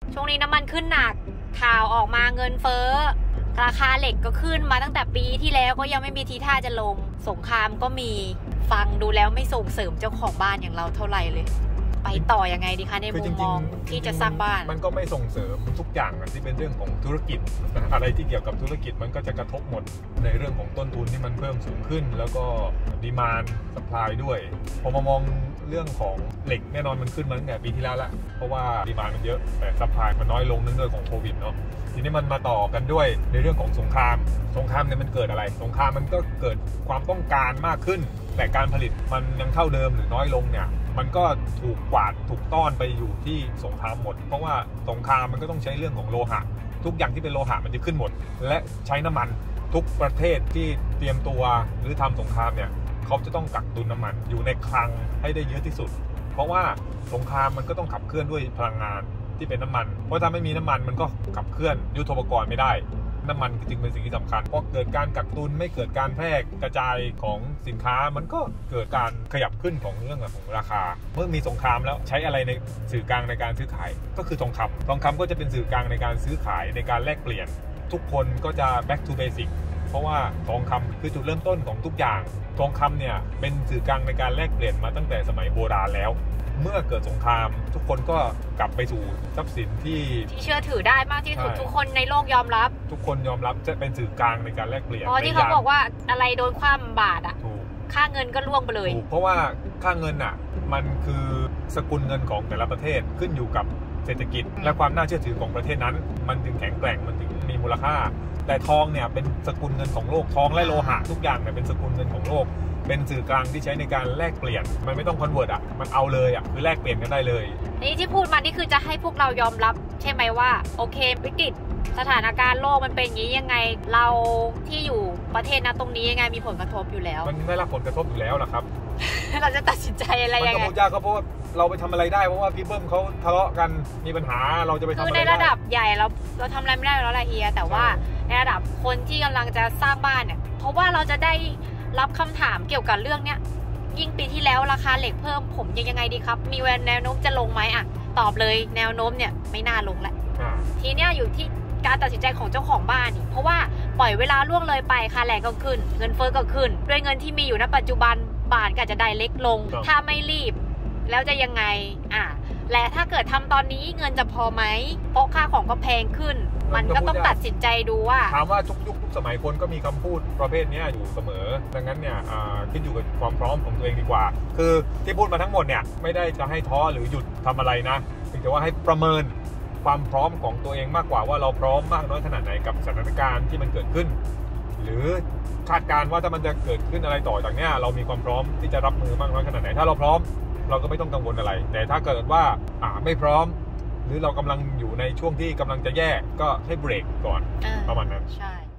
ช่วงนี้น้ำมันขึ้นหนักข่าวออกมาเงินเฟ้อราคาเหล็กก็ขึ้นมาตั้งแต่ปีที่แล้วก็ยังไม่มีทีท่าจะลงสงครามก็มีฟังดูแล้วไม่ส่งเสริมเจ้าของบ้านอย่างเราเท่าไหร่เลยไปต่อยังไงดีคะในมุมมองที่จะสร้างบ้านมันก็ไม่ส่งเสริมทุกอย่างที่เป็นเรื่องของธุรกิจนะอะไรที่เกี่ยวกับธุรกิจมันก็จะกระทบหมดในเรื่องของต้นทุนที่มันเพิ่มสูงขึ้นแล้วก็ดีมานด์ซัพพลายด้วยพอมามองเรื่องของเหล็กแน่นอนมันขึ้นมาตั้งแต่ปีที่แล้วละเพราะว่าดีมานด์มันเยอะแต่ซัพพลายมันน้อยลงเนื่องด้วยของโควิดเนาะทีนี้มันมาต่อกันด้วยในเรื่องของสงครามเนี่ยมันเกิดอะไรสงครามมันก็เกิดความต้องการมากขึ้นแต่การผลิตมันยังเท่าเดิมหรือน้อยลงเนี่ยมันก็ถูกกวาดถูกต้อนไปอยู่ที่สงครามหมดเพราะว่าสงครามมันก็ต้องใช้เรื่องของโลหะทุกอย่างที่เป็นโลหะมันจะขึ้นหมดและใช้น้ำมันทุกประเทศที่เตรียมตัวหรือทำสงครามเนี่ยเขาจะต้องกักตุนน้ำมันอยู่ในคลังให้ได้เยอะที่สุดเพราะว่าสงครามมันก็ต้องขับเคลื่อนด้วยพลังงานที่เป็นน้ำมันเพราะถ้าไม่มีน้ำมันมันก็ขับเคลื่อนยุทโธปกรณ์ไม่ได้น้ำมันจึงเป็นสิ่งที่สำคัญเพราะเกิดการกักตุนไม่เกิดการแพร่กระจายของสินค้ามันก็เกิดการขยับขึ้นของเรื่องของราคาเมื่อมีสงครามแล้วใช้อะไรในสื่อกลางในการซื้อขายก็คือทองคำก็จะเป็นสื่อกลางในการซื้อขายในการแลกเปลี่ยนทุกคนก็จะ back to basic เพราะว่าทองคำคือจุดเริ่มต้นของทุกอย่างทองคำเนี่ยเป็นสื่อกลางในการแลกเปลี่ยนมาตั้งแต่สมัยโบราณแล้วเมื่อเกิดสงครามทุกคนก็กลับไปสู่ทรัพย์สินที่เชื่อถือได้มากที่สุดทุกคนในโลกยอมรับทุกคนยอมรับจะเป็นสื่อกลางในการแลกเปลี่ยนที่เขาบอกว่าอะไรโดนคว่ำบาตรอ่ะค่าเงินก็ล่วงไปเลยเพราะว่าค่าเงินอ่ะมันคือสกุลเงินของแต่ละประเทศขึ้นอยู่กับเศรษฐกิจและความน่าเชื่อถือของประเทศนั้นมันถึงแข็งแกร่งมันถึงมีมูลค่าแต่ทองเนี่ยเป็นสกุลเงินของโลกทองและโลหะทุกอย่างเนี่ยเป็นสกุลเงินของโลกเป็นสื่อกลางที่ใช้ในการแลกเปลี่ยนมันไม่ต้องคอนเวิร์ตอ่ะมันเอาเลยอ่ะคือแลกเปลี่ยนกันได้เลยนี่ที่พูดมานี่คือจะให้พวกเรายอมรับใช่ไหมว่าโอเควิกฤตสถานการณ์โลกมันเป็นอย่างนี้ยังไงเราที่อยู่ประเทศนั้นตรงนี้ยังไงมีผลกระทบอยู่แล้วมันได้รับผลกระทบอยู่แล้วนะครับเราจะตัดสินใจอะไรยังไงมันก็พูดยากก็เพราะว่าเราไปทำอะไรได้เพราะว่าพี่เบิ้มเขาทะเลาะกันมีปัญหาเราจะไปทำอะไรได้คือในระดับใหญ่เราทำอะไรไม่ได้แล้วละเฮียแต่ว่าในระดับคนที่กำลังจะสร้างบ้านเนี่ยเพราะว่าเราจะได้รับคำถามเกี่ยวกับเรื่องเนี้ยยิ่งปีที่แล้วราคาเหล็กเพิ่มผมยังไงดีครับมีแนวโน้มจะลงไหมอ่ะตอบเลยแนวโน้มเนี่ยไม่น่าลงแล้วทีเนี้ยอยู่ที่การตัดสินใจของเจ้าของบ้านนี่เพราะว่าปล่อยเวลาล่วงเลยไปค่าแรงก็ขึ้นเงินเฟ้อก็ขึ้นด้วยเงินที่มีอยู่ณปัจจุบันบ้านก็จะได้เล็กลงถ้าไม่รีบแล้วจะยังไงและถ้าเกิดทำตอนนี้เงินจะพอไหมเพราะค่าของก็แพงขึ้นมันก็ต้องตัดสินใจดูว่าถามว่าทุกยุคทุกสมัยคนก็มีคำพูดประเภทนี้อยู่เสมอดังนั้นเนี่ยขึ้นอยู่กับความพร้อมของตัวเองดีกว่าคือที่พูดมาทั้งหมดเนี่ยไม่ได้จะให้ท้อหรือหยุดทำอะไรนะเพียงแต่ว่าให้ประเมินความพร้อมของตัวเองมากกว่าว่าเราพร้อมมากน้อยขนาดไหนกับสถานการณ์ที่มันเกิดขึ้นหรือคาดการณ์ว่าถ้ามันจะเกิดขึ้นอะไรต่อจากนี้เรามีความพร้อมที่จะรับมือมากน้อยขนาดไหนถ้าเราพร้อมเราก็ไม่ต้องกังวลอะไรแต่ถ้าเกิดว่าไม่พร้อมหรือเรากำลังอยู่ในช่วงที่กำลังจะแย่ก็ให้เบรกก่อนประมาณนั้นใช่